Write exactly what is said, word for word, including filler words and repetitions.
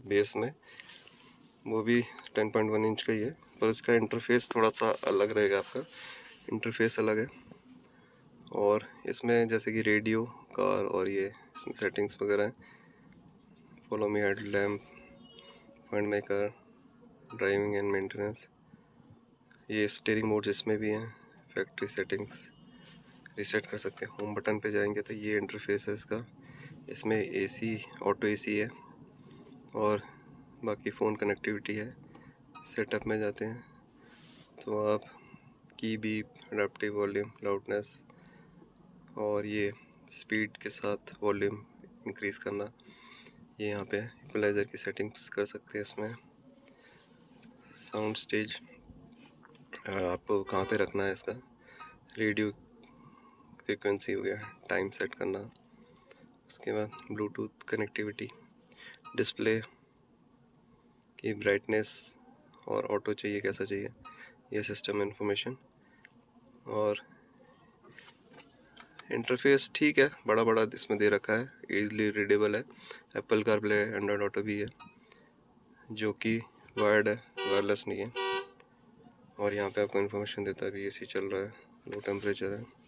Base में, वो भी टेन पॉइंट वन इंच का ही है, पर इसका इंटरफेस थोड़ा सा अलग रहेगा। आपका इंटरफेस अलग है। और इसमें जैसे कि रेडियो, कार और ये इसमें सेटिंग्स वगैरह हैं। Follow me, head lamp, find my car, driving and maintenance. ये स्टीयरिंग मोड्स इसमें भी हैं। फैक्ट्री सेटिंग्स रीसेट कर सकते हैं। होम बटन पे जाएंगे तो ये इंटरफेस है इसका। इसमें एसी, ऑटो एसी है और बाकी फ़ोन कनेक्टिविटी है। सेटअप में जाते हैं तो आप की बीप, अडेप्टिव वॉल्यूम, लाउडनेस और ये स्पीड के साथ वॉल्यूम इंक्रीज़ करना, ये यहाँ पे इक्वलाइज़र की सेटिंग्स कर सकते हैं। इसमें साउंड स्टेज आपको कहाँ पे रखना है इसका, रेडियो फ्रिक्वेंसी हो गया, टाइम सेट करना। उसके बाद ब्लूटूथ कनेक्टिविटी, डिस्प्ले की ब्राइटनेस और ऑटो चाहिए कैसा चाहिए, ये सिस्टम इन्फॉर्मेशन। और इंटरफेस ठीक है, बड़ा बड़ा इसमें दे रखा है, ईजिली रीडेबल है। एप्पल कारप्ले, एंड्रॉयड ऑटो भी है जो कि वायर्ड है, वायरलेस नहीं है। और यहाँ पे आपको इन्फॉर्मेशन देता है कि ए सी चल रहा है, लो टेम्परेचर है।